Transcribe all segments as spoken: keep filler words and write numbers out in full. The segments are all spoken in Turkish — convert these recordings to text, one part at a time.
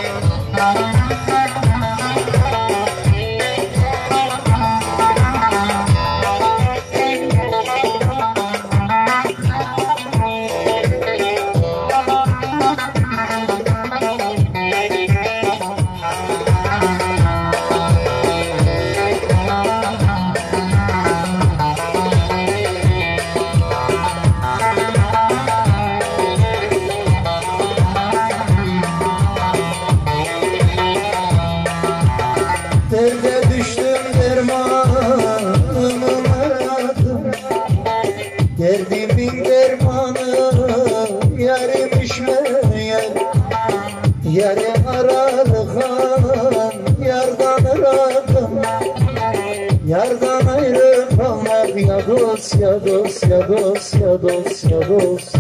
Derde düştüm dermanımı aradım, derdimin dermanı yarımış meğer. Yarı aralıkan yardan aradım, yardan ayrı kalmak ya dost ya dost ya dost ya dost ya dost.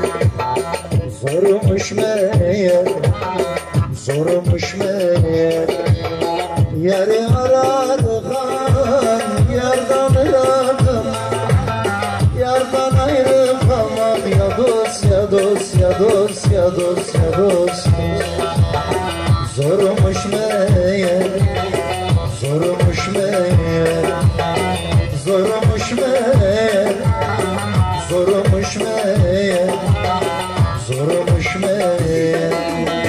Zormuş meğer, zormuş meğer. Yarı aralıkan yardan aradım, yardan ayrı kalmak ya dost ya dost ya dost ya dost ya dost. Zormuş meğer, zormuş meğer, zormuş meğer, zormuş meğer, zormuş meğer.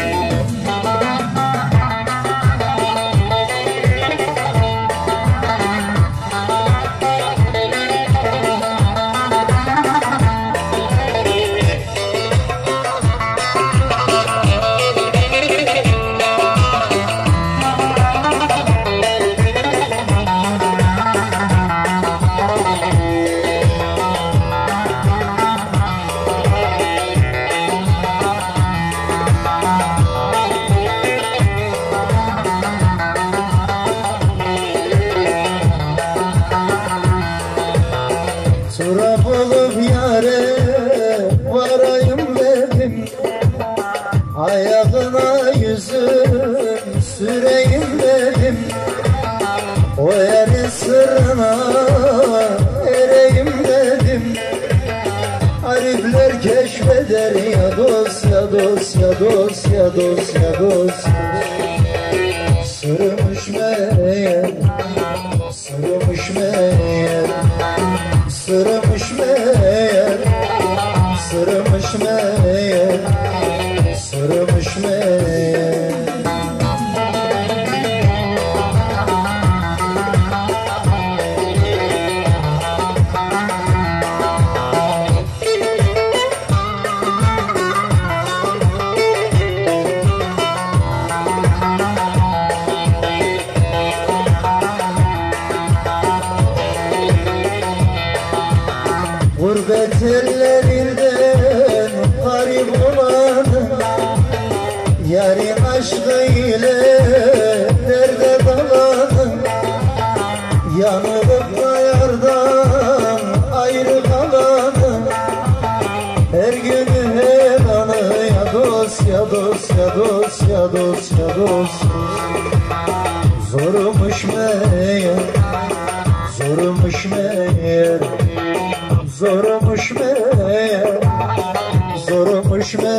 Tura bulup yâre varayım dedim, ayağına yüzüm süreyim dedim. O yerin sırrına ereyim dedim. Arifler keşfeder ya dost ya dost ya dost ya dost ya dost. Sırmış meğer, sırmış meğer, sırmış meğer, sırmış meğer, sırmış meğer. Gurbet ellerinden garip olanım, yarın aşkı ile derde dalanım. Yanılıp da yardan ayrı kalanım, her günü her anı ya dost ya dost ya dost ya dost ya dost. Zormuş meğer, zormuş meğer, zormuş meğer, zormuş meğer.